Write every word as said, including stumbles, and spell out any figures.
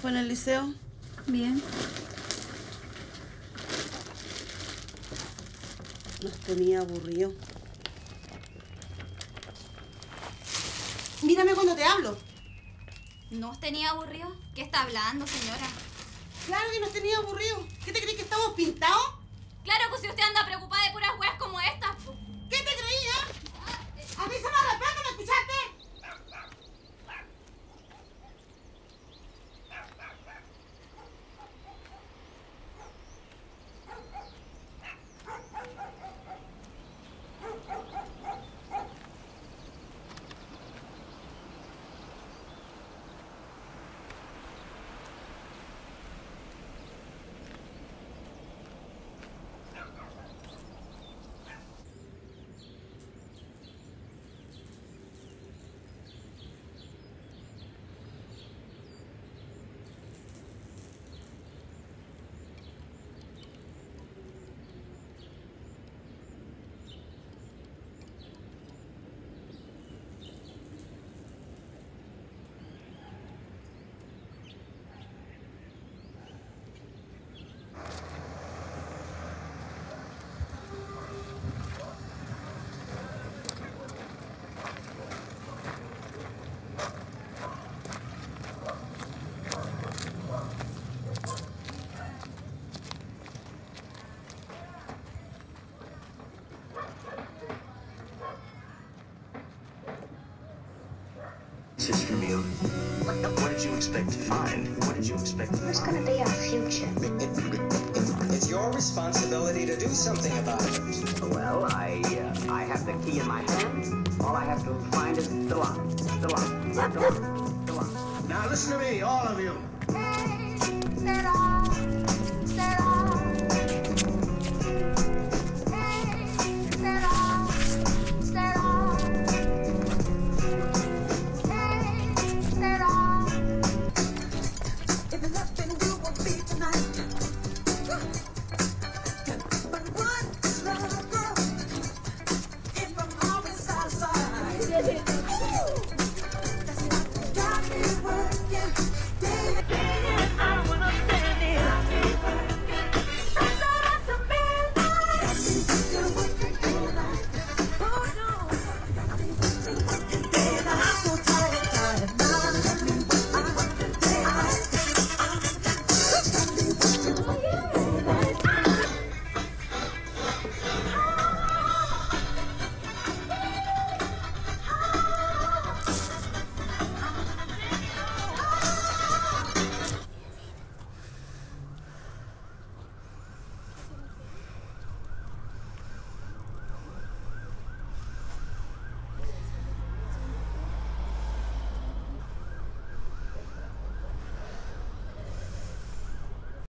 fue en el liceo? Bien. Nos tenía aburrido. Mírame cuando te hablo. ¿Nos tenía aburrido? ¿Qué está hablando, señora? Claro que nos tenía aburrido. ¿Qué te crees que estamos pintados? Claro que si usted anda preocupada de puras weas como estas. ¿Qué te creías? A mí se me respeto, ¿me escuchaste? Sister Mew, what did you expect to find? What did you expect to find? What's going to be our future? It, it, it, it's your responsibility to do something about it. Well, I uh, I have the key in my hand. All I have to find is the lock. The lock. The lock. The lock. Now listen to me, all of you. Hey, get off!